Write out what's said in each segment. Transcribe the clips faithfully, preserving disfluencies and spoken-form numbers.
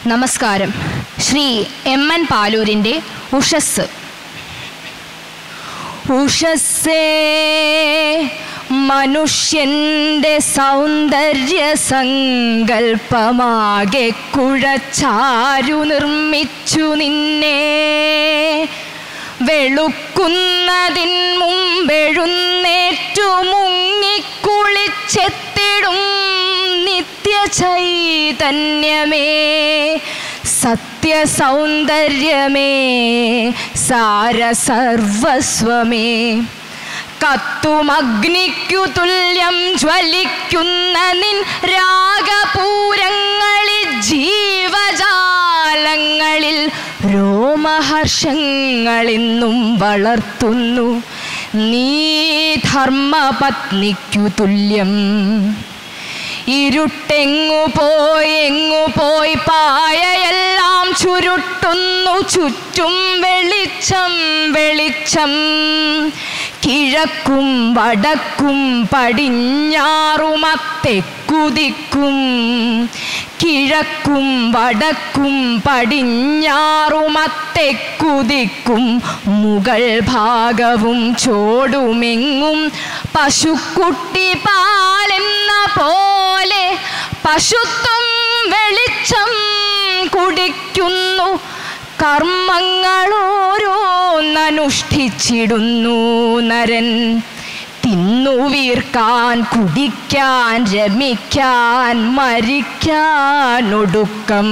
നമസ്കാരം. Shri M N പാലൂരിൻ്റെ ഉഷസ്. ഉഷസ്സേ മനുഷ്യൻ്റെ സൗന്ദര്യ സങ്കൽപ്പമാകെ കുഴച്ചാരു നിർമ്മിച്ചു നിന്നെ. വെളുക്കുന്നതിൻ മുമ്പെഴുന്നേറ്റു മുങ്ങിക്കുളിച്ചെത്തിടും നിത്യചൈതന്യമേ, സത്യസൗന്ദര്യമേ, സാരസർവസ്വമേ, കത്തുമഗ്നിക്കു തുല്യം ജ്വലിക്കുന്ന നിൻ രാഗപൂരങ്ങളിൽ ജീവജാലങ്ങളിൽ രോമഹർഷങ്ങളിന്നും വളർത്തുന്നു നീ ധർമ്മപത്നിക്കു തുല്യം. ഇരുട്ടെങ്ങു പോയി എങ്ങു പോയി പായയെല്ലാം ചുരുട്ടുന്നു ചുറ്റും വെളിച്ചം വെളിച്ചം. കിഴക്കും വടക്കും പടിഞ്ഞാറുമത്തെക്കുതിക്കും, കിഴക്കും വടക്കും പടിഞ്ഞാറുമത്തെക്കുതിക്കും. മുകൾ ഭാഗവും ചോടുമെങ്ങും പശുക്കുട്ടി പാലെന്ന പോലെ പശുത്വം വെളിച്ചം കുടിക്കുന്നു. കർമ്മങ്ങളോരോന്നനുഷ്ഠിച്ചിടുന്നു നരൻ. തിന്നുവീർക്കാൻ കുടിക്കാൻ രമിക്കാൻ മരിക്കാൻ ഒടുക്കം.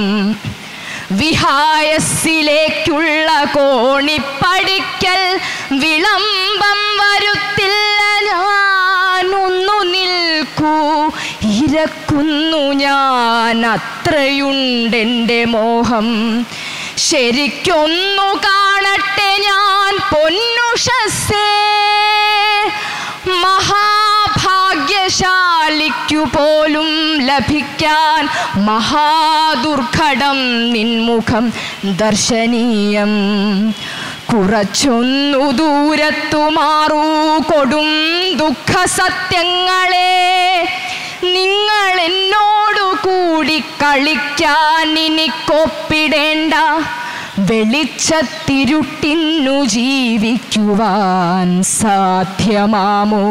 വിഹായസിലേക്കുള്ള കോണിപ്പടിക്കൽ വിളംബം വരുത്തില്ല ഞാൻ. ഒന്നു നിൽക്കൂ, ഇരക്കുന്നു ഞാൻ, അത്രയുണ്ടെൻ്റെ മോഹം. ശരിക്കൊന്നു കാണട്ടെ ഞാൻ പൊന്നുഷസ്സേ. മഹാഭാഗ്യശാലിക്കു പോലും ലഭിക്കാൻ മഹാദുർഘടം നിൻമുഖം ദർശനീയം. കുറച്ചൊന്നു ദൂരത്തു മാറൂ കൊടും ദുഃഖ സത്യങ്ങളെ. നിങ്ങൾ എന്നോടു കൂടി കളിക്കാൻ എനിക്കൊപ്പിടേണ്ട. വെളിച്ചത്തിരുട്ടിന്നു ജീവിക്കുവാൻ സാധ്യമാമോ?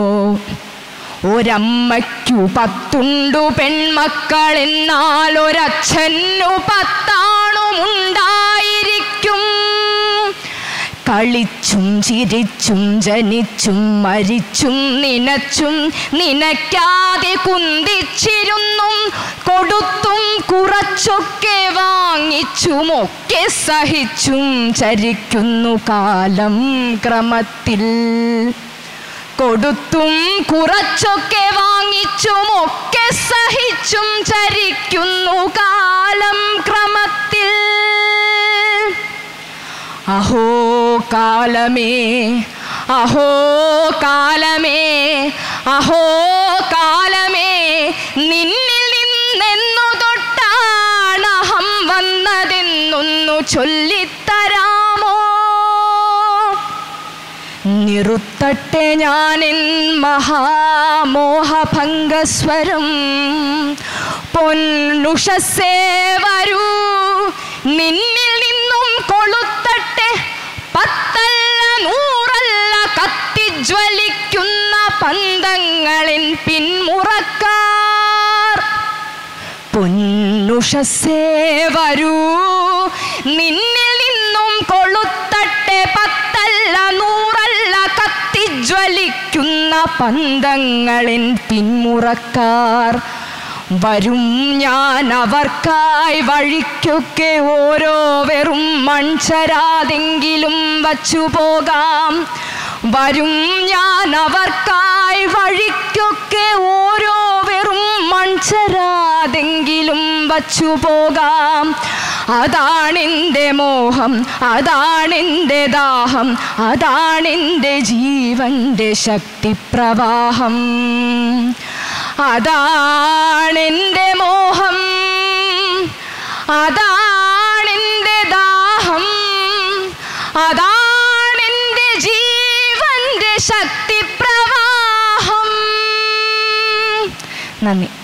ഒരമ്മയ്ക്കു പത്തുണ്ടു പെൺമക്കൾ, എന്നാൽ ഒരച്ഛനു പത്താണുമുണ്ടായിരിക്കും. കളിച്ചും ചിരിച്ചും ജനിച്ചും മരിച്ചും നിനച്ചും നിനയ്ക്കാതെ കുന്തിച്ചിരുന്നും കൊടുത്തും കുറച്ചൊക്കെ വാങ്ങിച്ചുമൊക്കെ സഹിച്ചും ചരിക്കുന്നു കാലം ക്രമത്തിൽ. കൊടുത്തും കുറച്ചൊക്കെ വാങ്ങിച്ചുമൊക്കെ സഹിച്ചും ചരിക്കുന്നു കാലം ക്രമത്തിൽ. അഹോ കാലമേ, അഹോ കാലമേ, അഹോ കാലമേ, നിന്നിൽ നിന്നെന്നു തൊട്ടാണ് അഹം വന്നതെന്നൊന്നു ചൊല്ലിത്തരാമോ? നിറുത്തട്ടെ ഞാനെൻ മഹാമോഹഭംഗസ്വരം. പൊന്നുഷസ്സേ വരൂ, നിന്നിൽ നിന്നും കൊളുത്തട്ടെ പത്തല്ല നൂറല്ല കത്തിജ്വലിക്കുന്ന പന്തങ്ങളിൻ പിന്മുറക്കാർ. പൊന്നുഷസ്സേ വരൂ, നിന്നിൽ നിന്നും കൊളുത്തട്ടെ പത്തല്ല നൂറല്ല കത്തിജ്വലിക്കുന്ന പന്തങ്ങളിൻ പിന്മുറക്കാർ. വരും ഞാൻ അവർക്കായി വഴിക്കൊക്കെ ഓരോ വെറും മൺചരാതെങ്കിലും വച്ചു പോകാം. വരും ഞാൻ അവർക്കായി വഴിക്കൊക്കെ ഓരോ വെറും മൺചരാതെങ്കിലും വച്ചു പോകാം. അതാണെൻ്റെ മോഹം, അതാണെൻ്റെ ദാഹം, അതാണെൻ്റെ ജീവൻ്റെ ശക്തിപ്രവാഹം. അതാണെൻ്റെ മോഹം, അതാണെൻ്റെ ദാഹം, അതാണെൻ്റെ ജീവൻ്റെ ശക്തിപ്രവാഹം. നന്ദി.